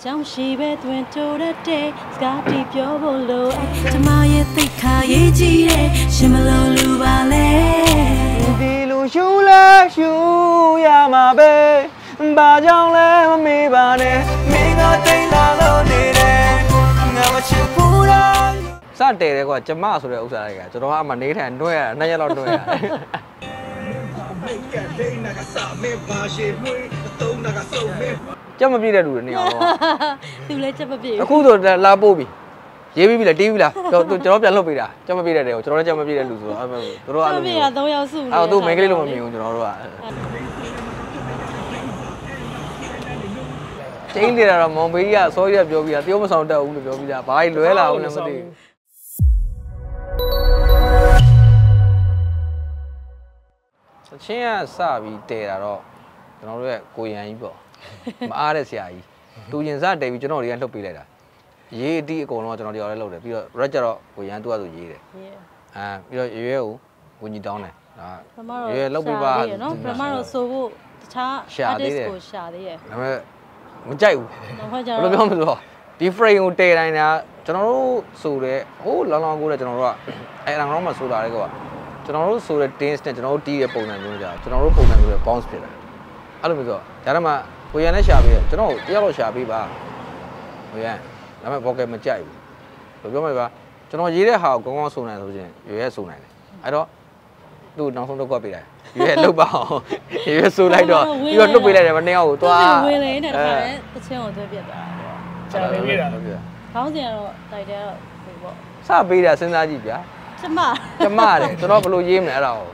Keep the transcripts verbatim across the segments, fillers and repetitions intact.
ကြောင့်ရှိပဲတွင်တိုးတဲ့စကားတီပြောဖို့လိုကျမရဲ့သိခါရေးကြည့်တဲ့ရှင်မလို့လူပါလေဒီလိုရှူလဲရှူရမှာပဲဘာကြောင့်လဲမမေးပါနဲ့မင်းကတိတ်လာလို့နေတယ်ငါမချစ်ဘူးလားစတယ်တဲ့ကွာကျမဆိုတဲ့ဥစ္စာတွေကကျွန်တော်ကအမနေထိုင်နှွဲရနှစ်ရက်လောက်နှွဲရကြက်မပြည့်တဲ့လူတွေနေအောင်တော့သူလည်းကြက်မပြည့်အခုဆိုလာပို့ပြီရေးပြီးပြီလားတီးပြီလားကျွန်တော်ပြန်လှုပ်ပေးတာကြက်မပြည့်တဲ့တဲ့ကိုကျွန်တော်လည်းကြက်မပြည့်တဲ့လူဆိုတော့အဲ့တို့တို့အဲ့လိုမျိုးသုံးယောက်စုအဲ့တို့မိန်းကလေးလိုမမြင်ဘူးကျွန်တော်တို့ကကျင်းနေတာတော့မောင်ဘေးကြီးကစောကြီးကပြောပြီးတာတယောမဆောင်တက်ဘူးလို့ပြောပြီးတာဘာကြီးလွဲလာအောင်လည်းမသိဘူးချင်းကစပြီးတဲတာတော့ကျွန်တော်တို့ရဲ့ကိုရန်ကြီးပေါ့မအားတဲ့ဆရာကြီးတူရင်စတဲပြီးကျွန်တော်တွေကလှုပ်ပေးလိုက်တာရေးအတီးအကုန်လုံးကျွန်တော်တို့လည်းလှုပ်တယ်ပြီးတော့ red ကျတော့ကိုရန်သူကဆိုရေးတယ်အာပြီးတော့ရွရွကိုကိုကြီးတောင်းတယ်ဒါရွရွလှုပ်ပေးပါနော်ပထမတော့ဆိုဖို့တခြား artist ကိုရှာသေးတယ်ဒါပေမဲ့မကြိုက်ဘူးဘယ်လိုပြောမလို့ဒီ frame ကိုတဲတိုင်းတာကျွန်တော်တို့ဆိုတဲ့ဟိုးလောင်လောင်ကိုလည်းကျွန်တော်တို့ကအဲအလောင်လောင်မှဆိုလာတယ်ကွာကျွန်တော်တို့ဆိုတဲ့ dance နဲ့ကျွန်တော်တို့တီးတဲ့ပုံစံမျိုးကြာကျွန်တော်တို့ပုံစံမျိုးပဲ bounce ဖြစ်တာအဲ့လိုမျိုးဆိုဒါတော့မှကိုရန်လည်းရှာပေးတယ်ကျွန်တော်တယောက်တော့ရှာပေးပါကိုရန်ဒါပေမဲ့ vocal မကြိုက်ဘူးဘယ်ပြောမလဲပါကျွန်တော်ရေးတဲ့ဟာကိုကောင်းကောင်းဆိုနိုင်ဆိုရင်ရွရဲဆိုနိုင်တယ်အဲ့တော့သူ့နောက်ဆုံးတော့ကွက်ပေးတယ်ရွရဲလှုပ်ပါအောင်ရွရဲဆိုလိုက်တော့ပြီးတော့လှုပ်ပေးလိုက်တယ်မနှစ်ယောက်ကိုသွားဝင်လေတဲ့ခါနဲ့တချင်းကိုသွဲပြတ်သွားတာကြာပေးတာခေါင်းစဉ်ကတော့တိုက်တယ်တော့ဟိုပေါ့စပေးတာစဉ်းစားကြည့်ဗျာကျမကျမတယ်ကျွန်တော်ဘယ်လိုရေးမလဲအဲ့ဒါကို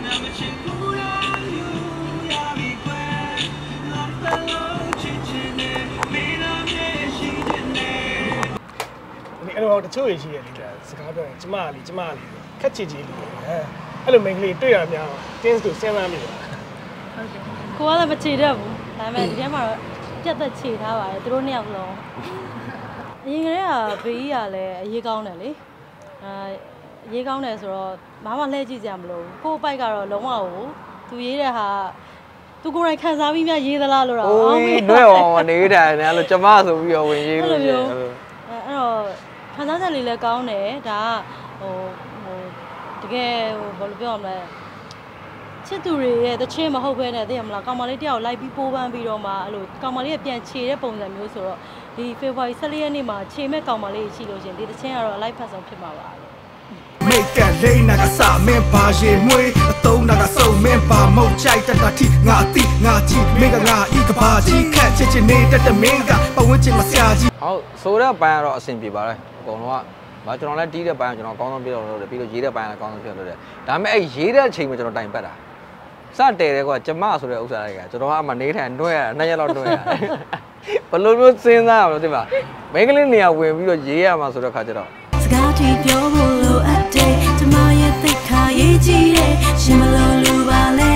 အဲ့တော့တချို့ရရှိရလေစကားပြောရင်ကျမလေးကျမလေးခက်ချီချီလေးအဲအဲ့လိုမိန်းကလေးတွေ့ရများတင်းဆိုစဉ်းစားမိတယ်ဟုတ်ကဲ့ကိုကလည်းမချေတတ်ဘူးဒါပေမဲ့ဒီထဲမှာတော့ပြတ်သက်ချေထားပါတယ်သူတို့နှစ်ယောက်လုံးအရင်ကတည်းကဘေးကြီးကလည်းအရေးကောင်းတယ်လေအဲအရေးကောင်းတယ်ဆိုတော့ဘာမှလှည့်ကြည့်ကြမလို့ကို့ပိုက်ကတော့လုံးဝကိုသူရေးတဲ့ဟာသူကိုယ်တိုင်ခံစားပြီးမှရေးသလားလို့တော့အော်မေးနှွဲအောင်နေတယ်အဲ့လိုကျမဆိုပြီးတော့ဝင်ရေးလို့အဲ့တော့ခံစားချက်လေးလည်းကောင်းတယ်ဒါကဟိုဟိုတကယ်ဟိုဘယ်လိုပြောရမလဲချစ်သူတွေရဲ့တချင်းမဟုတ်ဘဲနဲ့သိရမလားကောင်မလေးတယောက်လိုက်ပြီးပိုးပန်းပြီးတော့မှအဲ့လိုကောင်မလေးကပြန်ခြေတဲ့ပုံစံမျိုးဆိုတော့ဒီ February ဆယ့်လေးရက်နေ့မှာခြေမဲ့ကောင်မလေးရှိလို့ရှင်ဒီတချင်းကတော့အလိုက်ဖတ်ဆုံးဖြစ်မှာပါမိတ်ကလေးနာကစားမင်းပါရေမွေးအတုံးနာကစုံမင်းပါမုတ်ချိုက်တတတိငါတိငါကြည့်မင်းကငါဤကပါကြီးခက်ချစ်ချစ်နေတဲ့တမင်းကပဝန်းကျင်မဆရာကြီးဟုတ်ဆိုတဲ့ဘိုင်းကတော့အဆင်ပြေပါတယ်အကုန်လုံးကဘာကျွန်တော်လည်းတီးတဲ့ဘိုင်းကျွန်တော်အကောင်းဆုံးပြတော့လို့ပြီးတော့ရေးတဲ့ဘိုင်းလည်းအကောင်းဆုံးပြလို့တယ်ဒါပေမဲ့အဲ့ရေးတဲ့အချိန်မှာကျွန်တော်တိုင်ပတ်တာစတယ်တဲ့ကွာကျမဆိုတဲ့ဥစ္စာတွေကကျွန်တော်ကအမနေထိုင်နှွဲရနှစ်ရက်လောက်နှွဲရဘယ်လိုမျိုးစဉ်းစားရမလဲသိပါမိန်းကလေးနေရာဝင်ပြီးတော့ရေးရမှာဆိုတဲ့ခါကျတော့စကားတီပြောဖို့လိုအပ်တယ်ကျမရဲ့သိခါရေးကြည့်တဲ့ရှင်မလို့လူပါလေ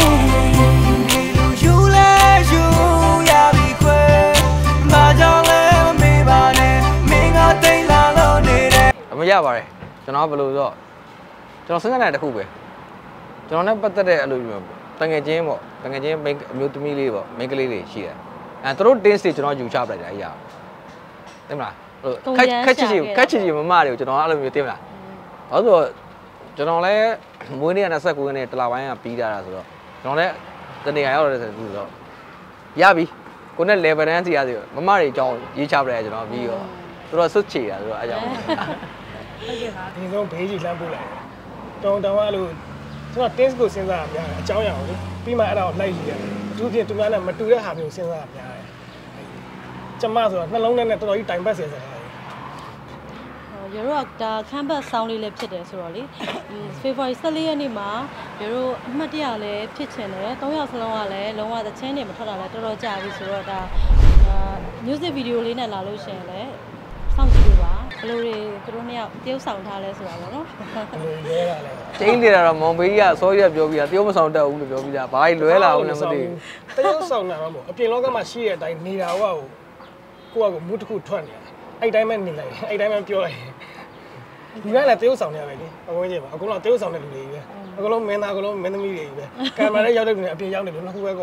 ယူလဲယူရပြီခွဲဘာကြောင့်လဲမမေးပါနဲ့မင်းကတိတ်လာလို့နေတယ်အမရပါတယ်ကျွန်တော်ဘယ်လိုဆိုတော့ကျွန်တော်စဉ်းစားနေတခုပဲကျွန်တော်နဲ့ပတ်သက်တဲ့အလိုမျိုးတငယ်ချင်းပေါ့တငယ်ချင်းမိန်းအမျိုးသမီးလေးပေါ့မိန်းကလေးတွေရှိတယ်အဲသူတို့ dance တွေကျွန်တော်ယူချပလိုက်တာအရာသိမလားခက်ခက်ချီချီခက်ချီချီမမတွေကိုကျွန်တော်အဲ့လိုမျိုးသိမလားဘာလို့ဆိုတော့ကျွန်တော်လည်းမွေးနေ့ကနှစ်၉ရက်နေ့တလပိုင်းကပြီးတာဆိုတော့ကျွန်တော်လည်းတနေရာရောက်တယ်ဆိုတော့ရပြီကိုနဲ့ level တန်းစီရစီမမတွေအကြောင်းရေးချပလိုက်ကျွန်တော်ပြီးတော့သူတို့ဆွတ်ချေတာဆိုတော့အဲ့ကြောင့်ဟုတ်ကဲ့ပါဒီဆုံးဘေးကြီးလှမ်းပို့လိုက်တောင်းတောင်းအဲ့လိုကျွန်တော် test ကိုစဉ်းစားရများတယ်အကြောင်းအရာကိုပြီးမှအဲ့ဒါကိုလိုက်ယူရတယ်အထူးဖြင့်သူများနဲ့မတူတဲ့ဟာမျိုးစဉ်းစားရများတယ်ကျမဆိုတော့နှလုံးထဲနဲ့တော်တော်ကြီးတိုင်ပတ်စေစရာရရိုးကဒါခမ်းဘတ်ဆောင်းလေးလည်းဖြစ်တယ်ဆိုတော့လေ February ဆယ့်လေးရက်နေ့မှာရရိုးအမှတ်တရလည်းဖြစ်ချင်တယ်သုံးယောက်စလုံးကလည်းလုံးဝသချင်းတွေမထွက်တာလည်းတော်တော်ကြာပြီဆိုတော့ဒါ music video လေးနဲ့လာလို့ရှိရင်လည်းစောင့်ကြည့်လို့ပါဘယ်လိုတွေသူတို့နှစ်ယောက်တရုပ်ဆောင်ထားလဲဆိုတာပေါ့နော်လွဲလာလဲကျင်းနေတာတော့မောင်ဘေးကြီးကစောကြီးကပြောပြီးတာတရုပ်မဆောင်တတ်ဘူးလို့ပြောပြီးတာဘာကြီးလွဲလာအောင်လည်းမသိဘူးတရုပ်ဆောင်တာမဟုတ်အပြင်လောကမှာရှိတဲ့အတိုင်းနေတာဟောကိုကကိုမူးတစ်ခုထွက်နေတာအဲ့တိုင်းပဲနေလိုက်အဲ့တိုင်းပဲပြောလိုက်ဒီကလည်းတရုပ်ဆောင်နေရပဲလေအဝင်းကြီးပါအကုန်လုံးတရုပ်ဆောင်တဲ့လူတွေကြီးပဲအကုန်လုံးမင်းသားအကုန်လုံးမင်းသမီးတွေကြီးပဲကင်မရာရောက်တဲ့လူတွေအပြင်ရောက်နေလို့နှစ်ခုပဲကွာဟ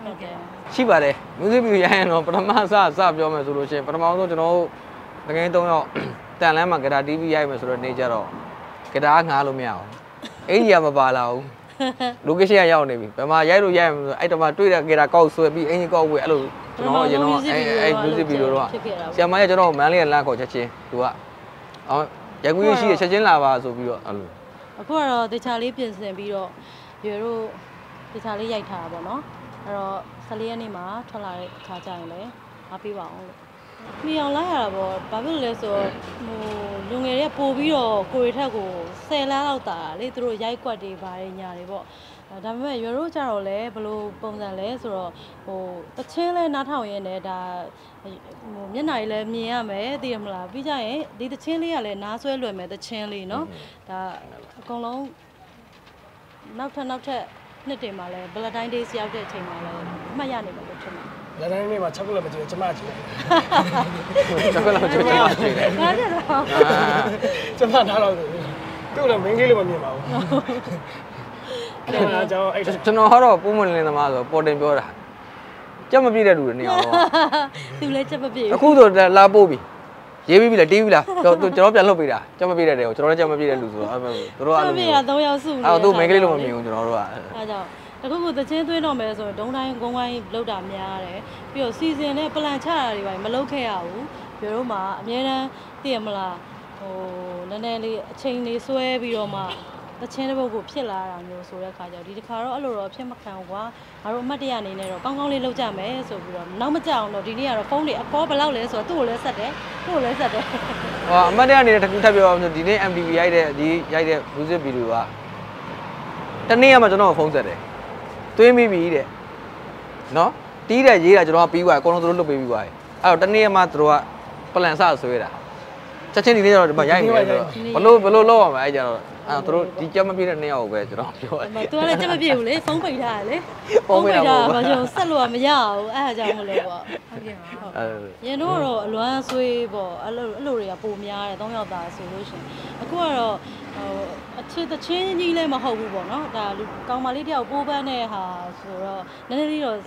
ဟုတ်ကဲ့ရှိပါတယ် music video ရရင်တော့ပထမစစပြောမယ်ဆိုလို့ရှိရင်ပထမဆုံးကျွန်တော်တို့တကယ်သုံးယောက်တန်လန်းမှာဂီတာ တီဗီ ရိုက်မယ်ဆိုတော့နေကြတော့ဂီတာငှားလို့မရအောင်အဲ့ဒီကမပါလာဘူး location ကရောက်နေပြီဘယ်မှာရိုက်လို့ရိုက်မယ်ဆိုအဲ့တမှာတွေ့တဲ့ဂီတာကောက်ဆွဲပြီးအင်ဂျင်ကောက်ဝေးအဲ့လိုကျွန်တော်အရင်တော့အဲ့အဲ့ music video တော့ဆရာမရဲ့ကျွန်တော်မန်းလေးကလမ်းခေါ်ချက်ချင်းသူကအော်ရိုက်ကူးရရှိချက်ချင်းလာပါဆိုပြီးတော့အဲ့လိုအခုကတော့တခြားလေးပြင်ဆင်ပြီးတော့ရွေတို့တခြားလေးရိုက်ထားတာပေါ့နော်အဲ့တော့ဆယ်လေးရက်နေ့မှာထွက်လာတဲ့အခါကျရင်လည်းအားပေးပါအောင်လို့မြေအောင်လိုက်ရတာပေါ့ဘာဖြစ်လို့လဲဆိုတော့ဟိုလူငယ်တွေကပို့ပြီးတော့ကိုရီထက်ကိုဆယ်လမ်းလောက်တာလေသူတို့ရိုက်ကွက်တွေပါတယ်ညာတွေပေါ့ဒါပေမဲ့ရွေတို့ကြတော့လေဘယ်လိုပုံစံလဲဆိုတော့ဟိုတချင်းလဲနားထောင်ရင်းနဲ့ဒါဟိုမျက်နှာကြီးလည်းမြင်ရမယ်သိရမလားပြီးကြရင်ဒီတချင်းလေးကလည်းနားဆွဲလွယ်မယ်တချင်းလေးเนาะဒါအကုန်လုံးနောက်ထပ်နောက်ထပ်နှစ်တင်မှာလဲ Valentine Day ရောက်တဲ့အချိန်မှာလဲအမှတ်ရနေမှာလို့ထင်တယ်လက်တိုင်းနေ့မှာချက်ကုတ်လည်းမကြည့်ကျမကြည့်တယ်ချက်ကွက်လောက်ချက်ချင်းလာကြည့်တယ်ဒါကြတော့ကျမထားတော့သူ့လည်း main လေးလို့မမြင်ပါဘူးအဲ့ဒါကြောင့်အဲ့ကျွန်တော်ကတော့ပုံမှန်လင်းသမားဆိုပေါ်တင်ပြောတာကြက်မပြည့်တဲ့လူတွေနေအောင်တော့သူလည်းချက်မပြေအခုဆိုလာပို့ပြီရေးပြီးပြီလားတီးပြီလားကျွန်တော်ကျွန်တော်ပြန်လှုပ်ပေးတာကြက်မပြည့်တဲ့တဲ့ကိုကျွန်တော်လည်းကြက်မပြည့်တဲ့လူဆိုတော့အဲ့သူတို့အဲ့လိုပြေရသုံးယောက်စုနေအဲ့သူ့ main ကလေးလို့မမြင်ဘူးကျွန်တော်တို့ကအဲ့ကြောင့်တခုခုသချင်းသွင်းတော့မယ်ဆိုရင်ဒုံတိုင်းဂုံးဝိုင်းလောက်တာများတယ်ပြီးတော့စီစဉ်နဲ့ပလန်ချတာတွေပါမလုပ်ခဲ့ရဘူးပြောတော့မှအများတန်းသိရမလားဟိုနည်းနည်းလေးအချိန်လေးဆွဲပြီးတော့မှတချင်းတစ်ပုတ်ကိုဖြစ်လာတာမျိုးဆိုတဲ့အခါကျတော့ဒီတစ်ခါတော့အဲ့လိုတော့ဖြစ်မခံဘူးကွာငါတို့အမှတ်တရအနေနဲ့တော့ကောင်းကောင်းလေးလုပ်ကြမယ်ဆိုပြီးတော့နောက်မကြအောင်တော့ဒီနေ့ကတော့ဖုန်းတွေအကောဘယ်လောက်လဲဆိုတော့သူ့ကိုလည်းဆက်တယ်သူ့ကိုလည်းဆက်တယ်ဟောအမတ်တရအနေနဲ့တခုထပ်ပြောအောင်ဆိုဒီနေ့ M T V ရိုက်တဲ့ဒီရိုက်တဲ့ music video ကတနေ့ကမှကျွန်တော်ဖုန်းဆက်တယ်သွင်းမိပြီတဲ့နော်တီးတဲ့ရေးတာကျွန်တော်ကပြီးသွားအကုန်လုံးသူတို့လွတ်ပေးပြီးသွားတယ်အဲ့တော့တနေ့ကမှသူတို့ကပလန်စဆွဲတာချက်ချင်းဒီနေ့ကျတော့ဒီမှာရိုက်နေတယ်ဆိုတော့ဘလို့ဘလို့လောက်ရမှာအဲ့ကြတော့အဲ့သူတို့ဒီကြက်မပြည့်တဲ့နှစ်ယောက်ကိုပဲကျွန်တော်ပြောတယ်။သူကလည်းချက်မပြေဘူးလေဖုန်းပိတ်ထားတယ်လေ။ဖုန်းပိတ်ထားမှကျွန်တော်ဆက်လို့မရဘူးအဲ့ဒါကြောင့်မလို့ပေါ့။ဟုတ်ကဲ့ပါ။ဟုတ်။ရင်တော့တော့အလွမ်းဆွေးပေါ့အဲ့လိုအဲ့လိုတွေကပိုများတယ်သုံးယောက်သားဆိုလို့ရှိရင်အခုကတော့ဟိုအချစ်တချင်းကြီးလည်းမဟုတ်ဘူးပေါ့နော်။ဒါကောင်မလေးတယောက်ပိုးပန်းတဲ့ဟာဆိုတော့နည်းနည်းလေးတော့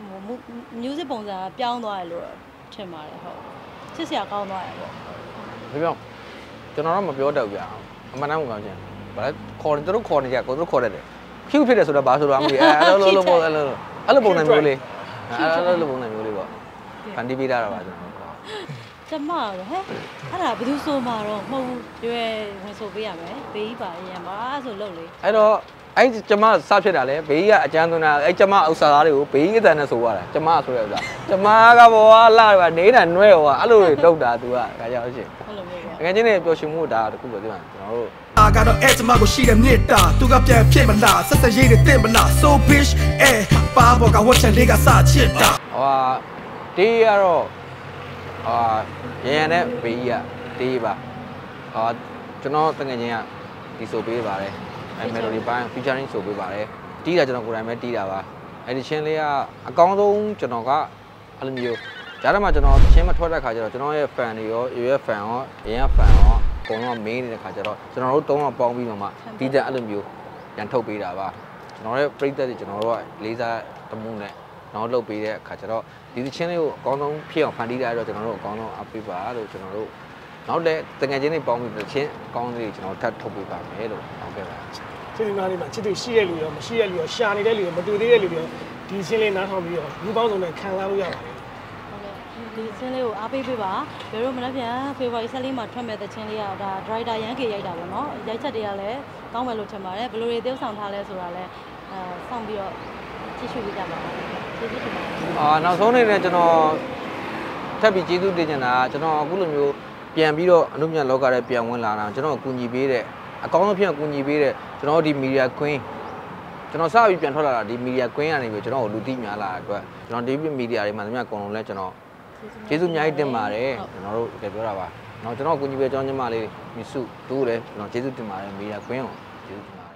music ပုံစံပြောင်းသွားတယ်လို့ထင်ပါတယ်ဟုတ်။ချစ်စရာကောင်းသွားတယ်ပေါ့။ပြောကျွန်တော်တော့မပြောတတ်ဘူးဗျာအမှန်တမ်းကိုပြောချင်ဘာလဲခေါ်တယ်သူတို့ခေါ်နေကြကိုသူတို့ခေါ်တယ် cute ဖြစ်တယ်ဆိုတာဘာဆိုတော့မသိအဲ့လိုလိုလိုအဲ့လိုအဲ့လိုပုံစံမျိုးလေးအဲ့လိုပုံစံမျိုးလေးပေါ့ဖန်တီးပေးတာပါကျွန်တော်ကျမတော့ဟဲ့အဲ့ဒါဘယ်သူဆိုမှာတော့မဟုတ်ဘူးရွယ်ဝင်ဆိုပေးရမယ်ဘေးကြီးပါရံပါဆိုလုပ်လေအဲ့တော့အဲ့ကျမစဖြစ်တာလေဘေးကြီးကအကျန်းသွင်းတာအဲ့ကျမဥစ္စာသားတွေကိုဘေးကြီးအတန်နဲ့ဆိုရတာကျမဆိုတဲ့ဥစ္စာကျမကဘောကလာတယ်နေတာနွဲ့ဟောအဲ့လိုတွေလောက်တာ तू ကဒါကြောင့်ရှင်အဲ့လိုမျိုးပေါ့ငယ်ချင်းတွေပျော်ရွှင်မှုဒါတခုပဲဒီမှာကျွန်တော်တို့အာကတော့အဲ့ကျမကိုရှိတဲ့မြစ်တာသူကပြန်ဖြစ်မလားဆက်ဆက်ရေးတွေတင်မလား so bitch အဲပါဘောကဝတ်ချန်လေးကစချစ်တာဟိုတေးကတော့အာရရနဲ့ဘေးကြီးကတေးပါအာကျွန်တော်တကယ်ချင်းကဒီဆိုပေးပါတယ်အဲ melody ပိုင်း featuring ဆိုပေးပါတယ်တီးတာကျွန်တော်ကိုယ်တိုင်ပဲတီးတာပါအဲ့ဒီချင်းလေးကအကောင်းဆုံးကျွန်တော်ကအဲ့လိုမျိုးကြားထဲမှာကျွန်တော်ချင်းမထွက်တဲ့ခါကျတော့ကျွန်တော်ရဲ့ fan တွေရောရွေးရဲ့ fan ရောရင်းရဲ့ fan ရောအကုန်လုံးမေးနေတဲ့ခါကျတော့ကျွန်တော်တို့သုံးယောက်ပေါင်းပြီးမှတီးတဲ့အဲ့လိုမျိုးရန်ထုတ်ပေးတာပါကျွန်တော်ရဲ့ပရိသတ်တွေကျွန်တော်တို့ကလေးစားတမှုနဲ့နောက်လုပ်ပေးတဲ့အခါကျတော့ဒီသချင်းလေးကိုအကောင်းဆုံးဖြစ်အောင်ဖန်တီးတာတော့ကျွန်တော်တို့အကောင်းဆုံးအပ်ပေးပါလို့ကျွန်တော်တို့နောက်လည်းတကယ်ချင်းတွေပေါင်းပြီးသချင်းအကောင်းလေးကျွန်တော်ထပ်ထုတ်ပေးပါမယ်လို့ပြောခဲ့ပါချစ်သူများလေးမှာချစ်သူရှိတဲ့လူရောမရှိတဲ့လူရောရှာနေတဲ့လူရောမတူသေးတဲ့လူရောဒီရှင်းလေးနားထောင်ပြီးတော့လူပေါင်းစုံနဲ့ခံစားလို့ရပါတယ်ဒီစင်းလေးကိုအားပေးပေးပါဘယ်လိုမလဲပြန် February ဆက်လေးမှာထွက်မဲ့တဲ့ချင်းလေးကဒါ driver ရန်ကေရိုက်တာပေါ့နော်ရိုက်ချက်တွေကလည်းကောင်းမယ်လို့ထင်ပါတယ်ဘယ်လိုတွေသင်းဆောင်ထားလဲဆိုတာလည်းအဲစောင့်ပြီးတော့ကြည့်ရှုပေးကြပါဦးကျေးဇူးတင်ပါတယ်အာနောက်ဆုံးအနေနဲ့ကျွန်တော်ထပ်ပြီးကျေးဇူးတင်ချင်တာကျွန်တော်အခုလိုမျိုးပြန်ပြီးတော့အနုပညာလောကထဲပြန်ဝင်လာတာကျွန်တော်အကူအညီပေးတဲ့အကောင်းဆုံးဖြစ်အကူအညီပေးတဲ့ကျွန်တော်ဒီ media queen ကျွန်တော်စပြီးပြန်ထွက်လာတာဒီ media queen ကနေပြီးကျွန်တော်ကိုလူသိများလာတဲ့အတွက်ကျွန်တော်ဒီ media တွေမှာတမန်အကုန်လုံးလဲကျွန်တော်ကျေးဇူးအများကြီးတင်ပါတယ်ကျွန်တော်တို့တကယ်ပြောတာပါเนาะကျွန်တော်အကူအညီပေးကျွန်တော်ညီမလေးမြစုတို့လည်းကျွန်တော်ကျေးဇူးတင်ပါတယ် media queen ကိုကျေးဇူးတင်ပါ